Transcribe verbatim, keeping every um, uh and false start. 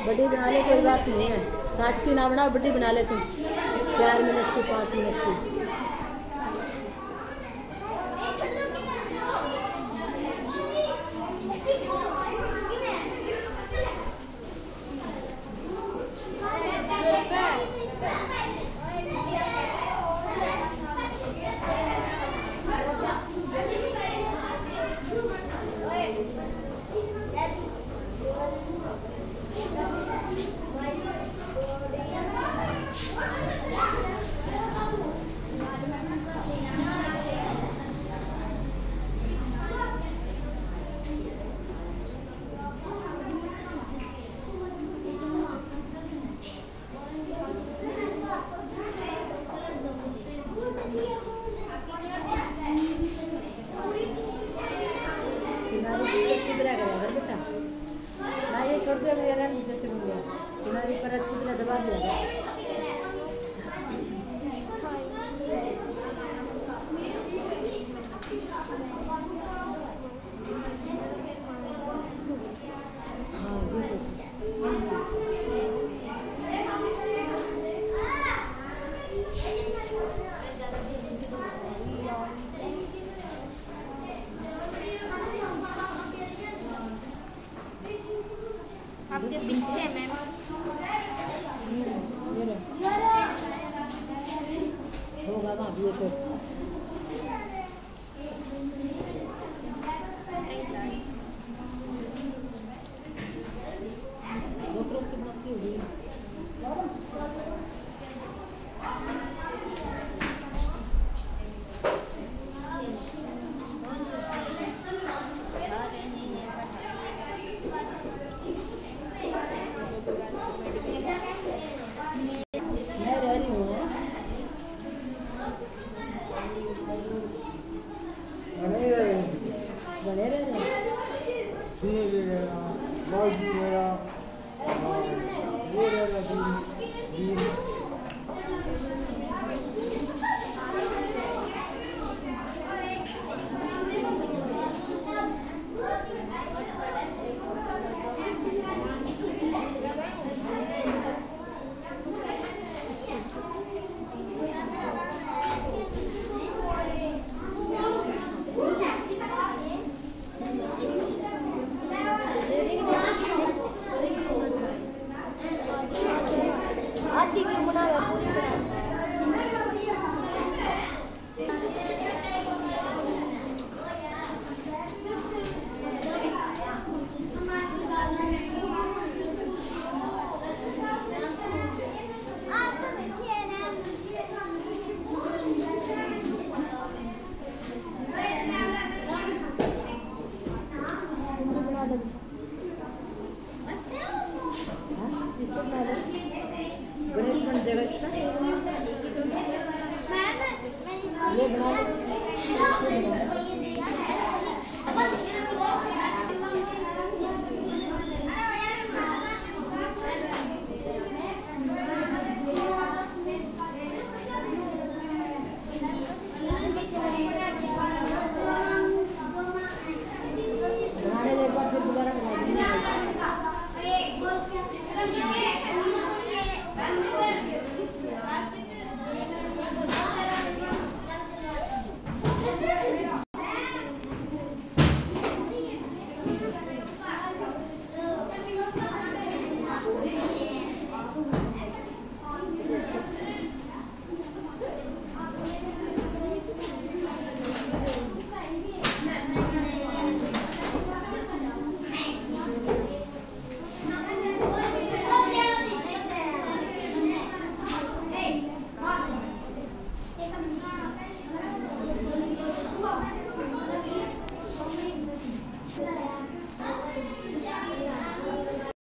बड़ी बना ले, कोई बात नहीं है। साठ की ना बनाओ, बड़ी बना ले तुम, चार मिनट की, पाँच मिनट की। अच्छी तरह करेगा बेटा ना, ये छोड़ दे मेरा नीचे से मिल गया, किनारी पर अच्छी तरह दबा दिया। आपके पीछे मैम होगा वहाँ भी तो रोक रोक के मत होगी। बने रहे बना दो।